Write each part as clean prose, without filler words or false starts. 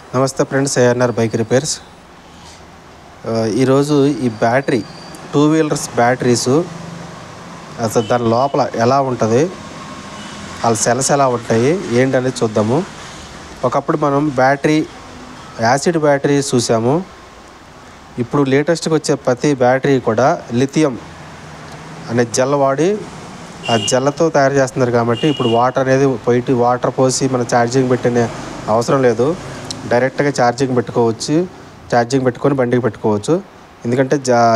నమస్తే friends, ARR bike repairs. ఈరోజు ఈ బ్యాటరీ 2 వీలర్స్ బ్యాటరీసు అసలు దాని లోపల ఎలా ఉంటుంది, వాళ్ళ సెల్స్ ఎలా ఉంటాయి ఏంటనేది చూద్దాము. ఒకప్పుడు మనం యాసిడ్ బ్యాటరీ చూసాము. ఇప్పుడు లేటెస్ట్గా వచ్చే ప్రతి బ్యాటరీ కూడా లిథియం అనే జెల్ వాడి ఆ జెల్లతో తయారు చేస్తున్నారు. కాబట్టి ఇప్పుడు వాటర్ పోసి మనం ఛార్జింగ్ పెట్టిన అవసరం లేదు. డైరెక్ట్గా ఛార్జింగ్ పెట్టుకొని బండికి పెట్టుకోవచ్చు. ఎందుకంటే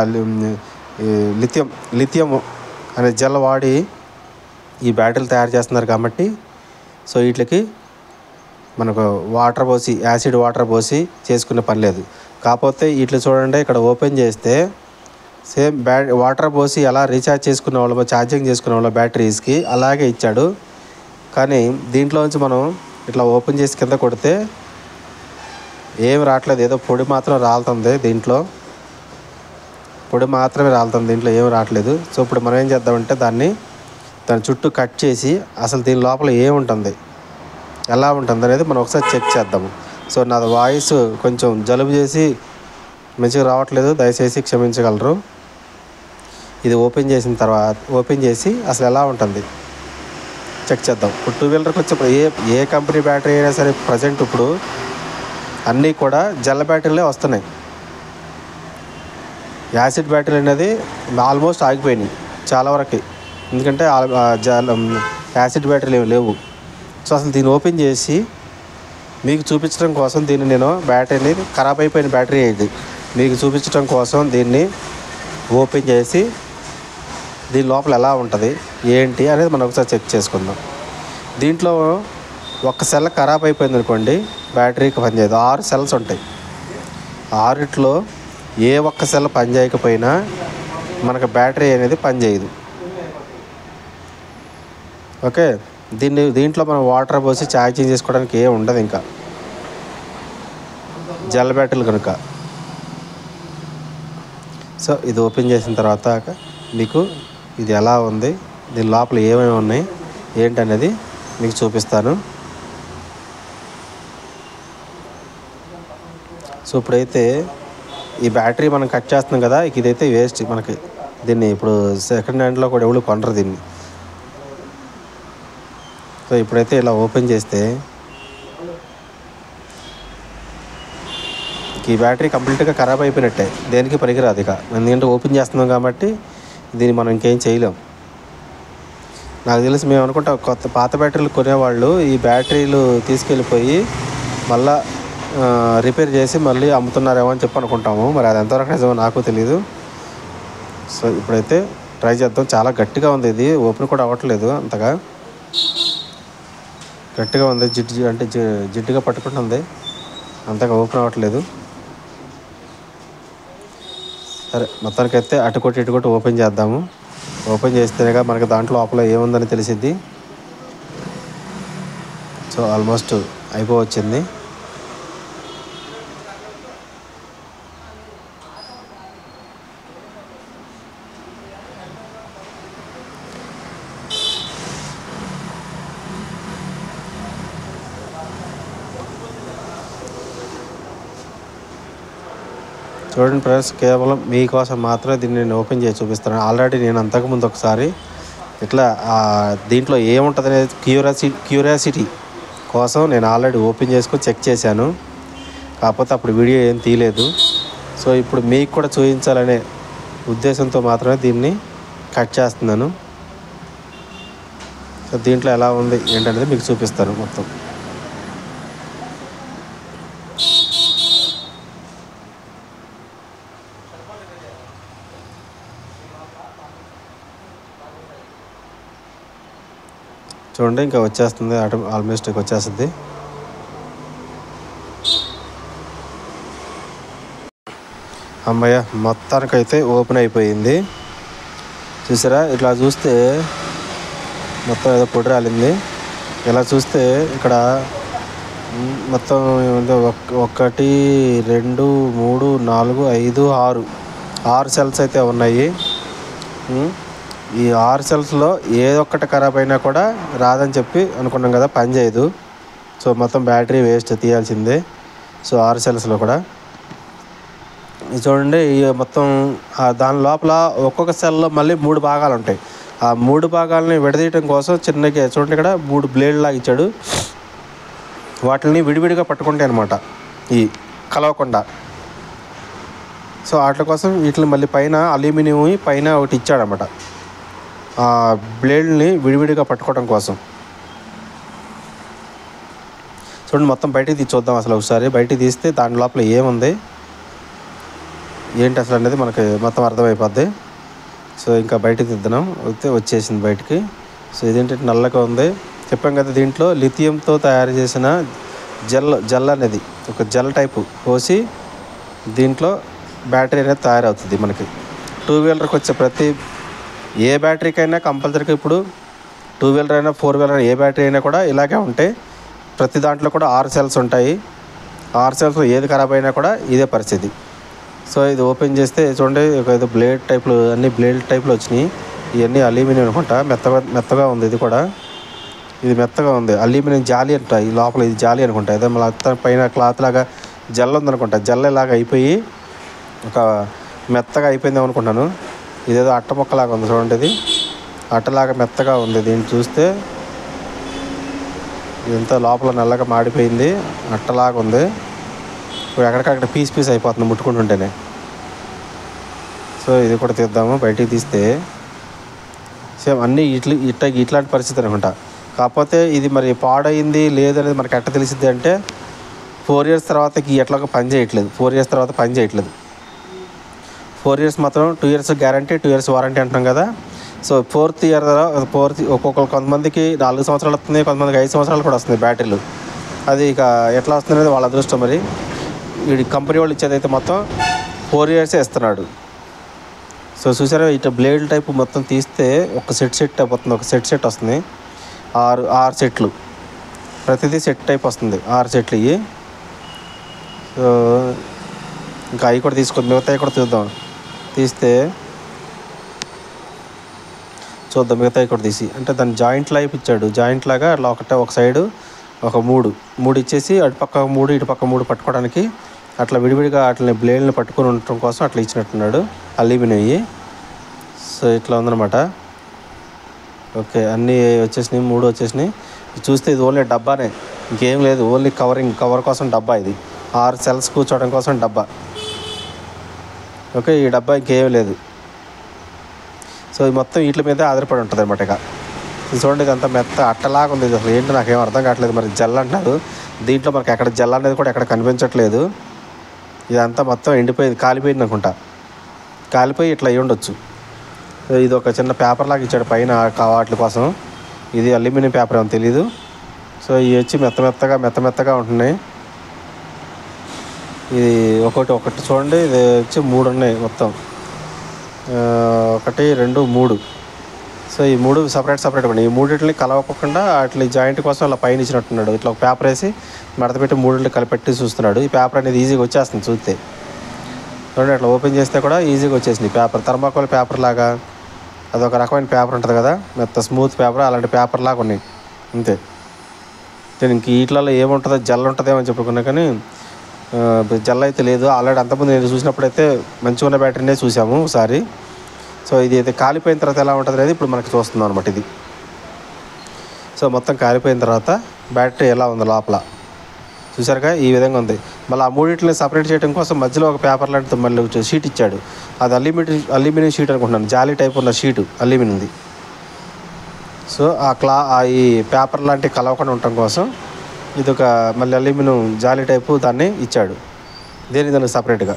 లిథియం అనే జెల్ వాడి ఈ బ్యాటరీలు తయారు చేస్తున్నారు కాబట్టి సో వీటికి మనకు యాసిడ్ వాటర్ పోసి చేసుకునే పని లేదు. కాకపోతే వీటిని చూడండి, ఇక్కడ ఓపెన్ చేస్తే సేమ్ వాటర్ పోసి ఎలా ఛార్జింగ్ చేసుకునే వాళ్ళ బ్యాటరీస్కి అలాగే ఇచ్చాడు. కానీ దీంట్లోంచి మనం ఇట్లా ఓపెన్ చేసి కింద కొడితే ఏమి రావట్లేదు, ఏదో పొడి మాత్రం రాలుతుంది. దీంట్లో ఏమి రావట్లేదు. సో ఇప్పుడు మనం ఏం చేద్దామంటే దాని చుట్టూ కట్ చేసి అసలు దీని లోపల ఏముంటుంది, ఎలా ఉంటుంది అనేది మనం ఒకసారి చెక్ చేద్దాము. సో నాది వాయిస్ కొంచెం జలుబు చేసి మంచిగా రావట్లేదు, దయచేసి క్షమించగలరు. ఇది ఓపెన్ చేసి అసలు ఎలా ఉంటుంది చెక్ చేద్దాం. ఇప్పుడు 2 వీలర్కి వచ్చే ఏ కంపెనీ బ్యాటరీ అయినా సరే ప్రజెంట్ ఇప్పుడు అన్నీ కూడా జెల్ బ్యాటరీలే వస్తున్నాయి. యాసిడ్ బ్యాటరీ అనేది ఆల్మోస్ట్ ఆగిపోయినాయి చాలా వరకు, ఎందుకంటే యాసిడ్ బ్యాటరీలు ఏమి లేవు. సో అసలు దీన్ని ఓపెన్ చేసి మీకు చూపించడం కోసం నేను బ్యాటరీని ఖరాబ్ అయిపోయిన బ్యాటరీ ఇది మీకు చూపించడం కోసం దీన్ని ఓపెన్ చేసి దీని లోపల ఎలా ఉంటుంది ఏంటి అనేది మనం ఒకసారి చెక్ చేసుకుందాం. దీంట్లో ఒక్క సెల్ ఖరాబ్ అయిపోయింది అనుకోండి, బ్యాటరీకి పనిచేయదు. 6 సెల్స్ ఉంటాయి. 6లో ఏ ఒక్క సెల్ పనిచేయకపోయినా మనకు బ్యాటరీ అనేది పనిచేయదు. ఓకే, దీంట్లో మనం వాటర్ పోసి ఛార్జింగ్ చేసుకోవడానికి ఏం ఉండదు. ఇంకా జెల్ బ్యాటరీలు కనుక. సో ఇది ఓపెన్ చేసిన తర్వాత మీకు ఇది ఎలా ఉంది, దీని లోపల ఏమేమి ఉన్నాయి ఏంటనేది మీకు చూపిస్తాను. సో ఇప్పుడైతే ఈ బ్యాటరీ మనం కట్ చేస్తున్నాం కదా, ఇదైతే వేస్ట్ మనకి. దీన్ని ఇప్పుడు సెకండ్ హ్యాండ్లో కూడా ఎవరు కొనరు దీన్ని. సో ఇప్పుడైతే ఇలా ఓపెన్ చేస్తే ఈ బ్యాటరీ కంప్లీట్గా ఖరాబ్ అయిపోయినట్టే, దేనికి పనికిరాదు ఇక. ఎందుకంటే ఓపెన్ చేస్తున్నాం కాబట్టి దీన్ని మనం ఇంకేం చేయలేం. నాకు తెలిసి మేము అనుకుంటా పాత బ్యాటరీలు కొనేవాళ్ళు ఈ బ్యాటరీలు తీసుకెళ్ళిపోయి మళ్ళీ రిపేర్ చేసి మళ్ళీ అమ్ముతున్నారేమో అని చెప్పి అనుకుంటాము. మరి అది ఎంతవరకు నిజమో నాకు తెలీదు. సో ఇప్పుడైతే ట్రై చేద్దాం. చాలా గట్టిగా ఉంది, ఇది ఓపెన్ కూడా అవ్వట్లేదు. అంతగా గట్టిగా ఉంది, జిడ్డుగా పట్టుకుంటుంది, అంతగా ఓపెన్ అవ్వట్లేదు. సరే, మొత్తానికైతే అటు కొట్టి ఓపెన్ చేద్దాము. ఓపెన్ చేస్తేనేగా మనకి దాంట్లో లోపల ఏముందని తెలిసిద్ది. సో ఆల్మోస్ట్ అయిపోవచ్చింది. చూడండి ఫ్రెండ్స్, కేవలం మీకోసం మాత్రమే దీన్ని నేను ఓపెన్ చేసి చూపిస్తాను. ఆల్రెడీ నేను అంతకుముందు ఒకసారి ఇట్లా దీంట్లో ఏముంటుంది అనేది క్యూరియాసిటీ కోసం నేను ఆల్రెడీ ఓపెన్ చేసుకొని చెక్ చేశాను. కాకపోతే అప్పుడు వీడియో ఏం తీయలేదు. సో ఇప్పుడు మీకు కూడా చూపించాలనే ఉద్దేశంతో మాత్రమే దీన్ని కట్ చేస్తున్నాను. సో దీంట్లో ఎలా ఉంది ఏంటనేది మీకు చూపిస్తాను మొత్తం. చూడండి, ఇంకా వచ్చేస్తుంది, ఆల్మోస్ట్ వచ్చేస్తుంది. అమ్మయ్య, మొత్తానికైతే ఓపెన్ అయిపోయింది. చూసారా, ఇట్లా చూస్తే మొత్తం ఏదో పొడి రాలింది. ఇలా చూస్తే ఇక్కడ మొత్తం 1 2 3 4 5 6 సెల్స్ అయితే ఉన్నాయి. ఈ 6 సెల్స్లో ఏదొక్కటి ఖరాబ్ అయినా కూడా రాదని చెప్పి అనుకున్నాం కదా, పని చేయదు. సో మొత్తం బ్యాటరీ వేస్ట్, తీయాల్సిందే. సో 6 సెల్స్లో కూడా ఇది చూడండి. మొత్తం దాని లోపల ఒక్కొక్క సెల్లో మళ్ళీ 3 భాగాలు ఉంటాయి. ఆ 3 భాగాలని విడదీయటం కోసం చిన్నగా చూడండి ఇక్కడ 3 బ్లేడ్ లాగా ఇచ్చాడు. వాటిని విడివిడిగా పట్టుకుంటాయి అనమాట, ఈ కలవకుండా. సో వాటి కోసం వీటిని మళ్ళీ పైన అల్యూమినియం పైన ఒకటి ఇచ్చాడనమాట, ఆ బ్లేడ్ని విడివిడిగా పట్టుకోవడం కోసం. చూడండి మొత్తం బయటికి తీసి చూద్దాం అసలు ఒకసారి. బయటికి తీస్తే దాని లోపల ఏముంది ఏంటి అసలు అనేది మనకి మొత్తం అర్థమైపోద్ది. సో ఇంకా బయటికి తీద్దాం. వచ్చేసింది బయటికి. సో ఇదేంటంటే నల్లగా ఉంది. చెప్పాం కదా, దీంట్లో లిథియంతో తయారు చేసిన జెల్ అనేది ఒక జెల్ టైపు పోసి దీంట్లో బ్యాటరీ అనేది తయారవుతుంది మనకి. 2 వీలర్కి వచ్చే ప్రతి ఏ బ్యాటరీకైనా కంపల్సరీగా ఇప్పుడు 2 వీలర్ అయినా 4 వీలర్ అయినా ఏ బ్యాటరీ అయినా కూడా ఇలాగే ఉంటాయి. ప్రతి దాంట్లో కూడా 6 సెల్స్ ఉంటాయి. 6 సెల్స్లో ఏది ఖరాబ్ అయినా కూడా ఇదే పరిస్థితి. సో ఇది ఓపెన్ చేస్తే చూడండి, ఇది బ్లేడ్ టైప్లో, అన్ని బ్లేడ్ టైప్లో వచ్చినాయి. ఇవన్నీ అల్యూమినియం అనుకుంటా, మెత్తగా ఉంది. ఇది కూడా ఇది మెత్తగా ఉంది, అల్యూమినియం జాలి అంట. ఈ లోపల ఇది జాలి అనుకుంటా. అదే మళ్ళీ పైన క్లాత్ లాగా జెల్ ఉందనుకుంటా, జెల్ లాగా అయిపోయి ఒక మెత్తగా అయిపోయింది అనుకుంటాను. ఇదేదో అట్ట ముక్కలాగా ఉంది చూడండి, ఇది అట్టలాగా మెత్తగా ఉంది. దీన్ని చూస్తే ఇదంతా లోపల నల్లగా మాడిపోయింది, అట్టలాగా ఉంది. ఇప్పుడు ఎక్కడికక్కడ పీస్ అయిపోతుంది ముట్టుకుంటుంటేనే. సో ఇది కూడా తీద్దాము. బయటికి తీస్తే సేమ్ అన్నీ ఇట్లాంటి పరిస్థితి అనుకుంటా. కాకపోతే ఇది మరి పాడైంది లేదనేది మనకి ఎట్ట తెలిసిద్ది అంటే 4 ఇయర్స్ తర్వాత ఎట్లాగో పని చేయట్లేదు. 4 ఇయర్స్ తర్వాత పని చేయట్లేదు. 4 ఇయర్స్ మాత్రం 2 ఇయర్స్ గ్యారంటీ, 2 ఇయర్స్ వారంటీ అంటున్నాం కదా. సో 4th ఇయర్ కొంతమందికి 4 సంవత్సరాలు వస్తుంది, కొంతమందికి 5 సంవత్సరాలు కూడా వస్తుంది బ్యాటరీలు. అది ఇక ఎట్లా వస్తుంది అనేది వాళ్ళ అదృష్టం. మరి వీడి కంపెనీ వాళ్ళు ఇచ్చేదైతే మొత్తం 4 ఇయర్సే ఇస్తున్నాడు. సో చూసారా, ఇట్లా బ్లేడ్ టైప్ మొత్తం తీస్తే ఒక సెట్ అయిపోతుంది. ఒక సెట్ వస్తుంది, 6 సెట్లు, ప్రతిదీ సెట్ టైప్ వస్తుంది, 6 సెట్లు ఇవి. సో ఇంకా అవి కూడా తీసుకొని మిగతావి కూడా చూద్దాం. చూద్దాం మిగతావి కూడా తీసి. అంటే దాన్ని జాయింట్ లైఫ్ ఇచ్చాడు, జాయింట్ లాగా అట్లా ఒక సైడు ఒక 3 ఇచ్చేసి అటుపక్క 3 ఇటుపక్క 3 పట్టుకోవడానికి అట్లా విడివిడిగా అట్లని బ్లేడ్ని పట్టుకొని ఉండటం కోసం అట్లా ఇచ్చినట్టున్నాడు, అల్యూమినియం. సో ఇట్లా ఉందన్నమాట. ఓకే, అన్నీ వచ్చేసినాయి, 3 వచ్చేసినాయి. చూస్తే ఇది ఓన్లీ డబ్బానే, ఇంకేం లేదు. ఓన్లీ కవర్ కోసం డబ్బా. ఇది 6 సెల్స్ కూర్చోవడం కోసం డబ్బా. ఓకే, ఈ డబ్బా ఇంకేం లేదు. సో ఇది మొత్తం వీటి మీద ఆధారపడి ఉంటుంది అనమాట. ఇక చూడండి, ఇదంతా మెత్త అట్టలాగా ఉంది. అసలు ఏంటో నాకేం అర్థం కావట్లేదు. మరి జెల్ అంటున్నారు, దీంట్లో మనకి ఎక్కడ జెల్ అనేది కూడా ఎక్కడ కనిపించట్లేదు. ఇదంతా మొత్తం ఎండిపోయింది, కాలిపోయింది అనుకుంటా. కాలిపోయి ఇట్లా అయ్యి ఉండొచ్చు. ఇది ఒక చిన్న పేపర్ లాగా ఇచ్చాడు పైన వాటి కోసం. ఇది అల్యూమినియం పేపర్ ఏమో తెలీదు. సో ఇవి వచ్చి మెత్తగా ఉంటున్నాయి. ఇది ఒకటి చూడండి, ఇది వచ్చి 3 ఉన్నాయి మొత్తం. 1 2 3. సో ఈ 3 సపరేట్ ఉన్నాయి. ఈ 3 కలవకుండా అట్లా జాయింట్ కోసం అలా పైన ఇచ్చినట్టున్నాడు. ఇట్లా ఒక పేపర్ వేసి మడత పెట్టి 3 కలిపెట్టి చూస్తున్నాడు. ఈ పేపర్ అనేది ఈజీగా వచ్చేస్తుంది చూస్తే. చూడండి, అట్లా ఓపెన్ చేస్తే కూడా ఈజీగా వచ్చేసింది పేపర్. థర్మాకోల్ పేపర్ లాగా అదొక రకమైన పేపర్ ఉంటుంది కదా, మెత్త స్మూత్ పేపర్, అలాంటి పేపర్ లాగా ఉన్నాయి అంతే. నేను ఇంక వీటిలలో ఏముంటుందో జెల్ ఉంటుందేమో అని చెప్పుకున్నా, కానీ జెల్ అయితే లేదు. ఆల్రెడీ అంతకుముందు నేను చూసినప్పుడైతే మంచిగా ఉన్న బ్యాటరీనే చూసాము ఒకసారి. సో ఇది అయితే కాలిపోయిన తర్వాత ఎలా ఉంటుంది అనేది ఇప్పుడు మనకి చూస్తున్నాం అనమాట ఇది. సో మొత్తం కాలిపోయిన తర్వాత బ్యాటరీ ఎలా ఉంది లోపల చూసారుగా, ఈ విధంగా ఉంది. మళ్ళీ ఆ 3 సపరేట్ చేయడం కోసం మధ్యలో ఒక పేపర్ లాంటిది మళ్ళీ షీట్ ఇచ్చాడు. అది అల్యూమినియం షీట్ అనుకుంటున్నాను, జాలీ టైప్ ఉన్న షీటు అల్యూమినియంది. సో ఈ పేపర్ లాంటివి కలవకుండా ఉండటం కోసం ఇది ఒక మళ్ళీ అల్యూమినియం జాలీ టైపు దాన్ని ఇచ్చాడు. దానికి సపరేట్గా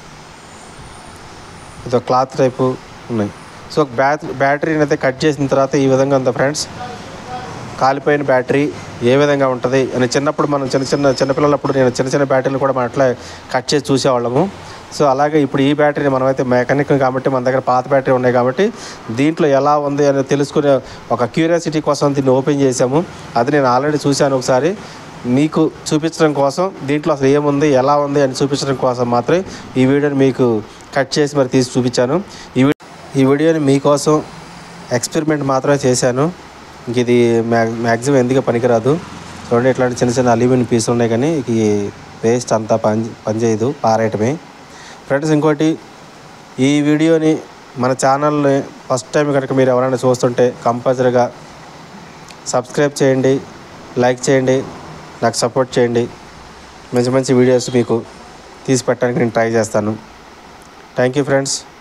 ఇది ఒక క్లాత్ టైపు ఉన్నాయి. సో బ్యాటరీని అయితే కట్ చేసిన తర్వాత ఈ విధంగా ఉంది ఫ్రెండ్స్. కాలిపోయిన బ్యాటరీ ఏ విధంగా ఉంటుంది అని చిన్నప్పుడు మనం చిన్నపిల్లలప్పుడు నేను చిన్న బ్యాటరీలు కూడా మనం అట్లా కట్ చేసి చూసేవాళ్ళము. సో అలాగే ఇప్పుడు ఈ బ్యాటరీని మనమైతే మెకానిక్ కాబట్టి మన దగ్గర పాత బ్యాటరీ ఉన్నాయి కాబట్టి దీంట్లో ఎలా ఉంది అని తెలుసుకునే ఒక క్యూరియాసిటీ కోసం దీన్ని ఓపెన్ చేసాము. అది నేను ఆల్రెడీ చూశాను ఒకసారి, మీకు చూపించడం కోసం దీంట్లో అసలు ఏముంది ఎలా ఉంది అని చూపించడం కోసం మాత్రమే ఈ వీడియోని మీకు కట్ చేసి మరి తీసి చూపించాను. ఈ వీడియోని మీకోసం ఎక్స్పెరిమెంట్ మాత్రమే చేశాను. ఇంక ఇది మ్యాక్సిమం ఎందుకు పనికిరాదు. చూడండి, ఇట్లాంటి చిన్న అల్యూమినియం పీసులు ఉన్నాయి, కానీ వేస్ట్, అంతా పనిచేయదు, పారేయటమే. ఫ్రెండ్స్ ఇంకోటి, ఈ వీడియోని మన ఛానల్ని ఫస్ట్ టైం కనుక మీరు ఎవరైనా చూస్తుంటే కంపల్సరీగా సబ్స్క్రైబ్ చేయండి, లైక్ చేయండి, నాకు సపోర్ట్ చేయండి. మంచి మంచి వీడియోస్ మీకు తీసి పెట్టడానికి నేను ట్రై చేస్తాను. Thank you friends.